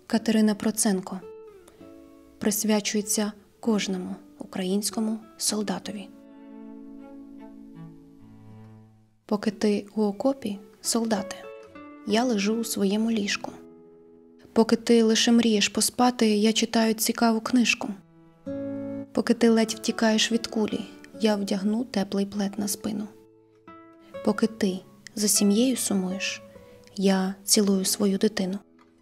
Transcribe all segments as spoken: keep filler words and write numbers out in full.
Катерина Проценко. Присвячується кожному українському солдатові. Поки ти у окопі, солдате, я лежу у своєму ліжку. Поки ти лише мрієш поспати, я читаю цікаву книжку. Поки ти ледь втікаєш від кулі, я вдягну теплий плед на спину. Поки ти за сім'єю сумуєш, я цілую свою дитину.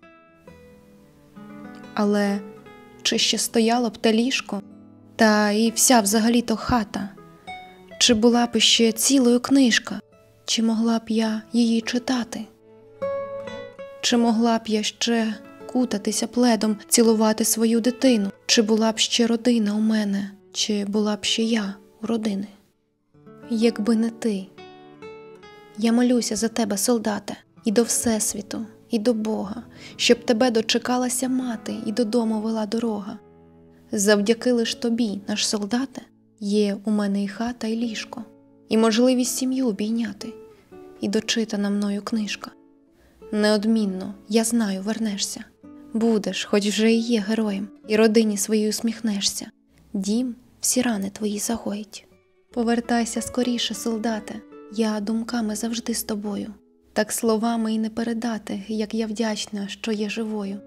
Але чи ще стояло б те ліжко, та і вся взагалі-то хата? Чи була б ще цілою книжка? Чи могла б я її читати? Чи могла б я ще кутатися пледом, цілувати свою дитину? Чи була б ще родина у мене? Чи була б ще я у родини? Якби не ти. Я молюся за тебе, солдате, і до Всесвіту, і до Бога, щоб тебе дочекалася мати і додому вела дорога. Завдяки лиш тобі, наш солдате, є у мене і хата, і ліжко, і можливість сім'ю обійняти, і дочитана мною книжка. Неодмінно, я знаю, вернешся. Будеш, хоч вже і є героєм, і родині своїй усміхнешся. Дім всі рани твої загоїть. Повертайся скоріше, солдате, я думками завжди з тобою. Так словами й не передати, як я вдячна, що є живою.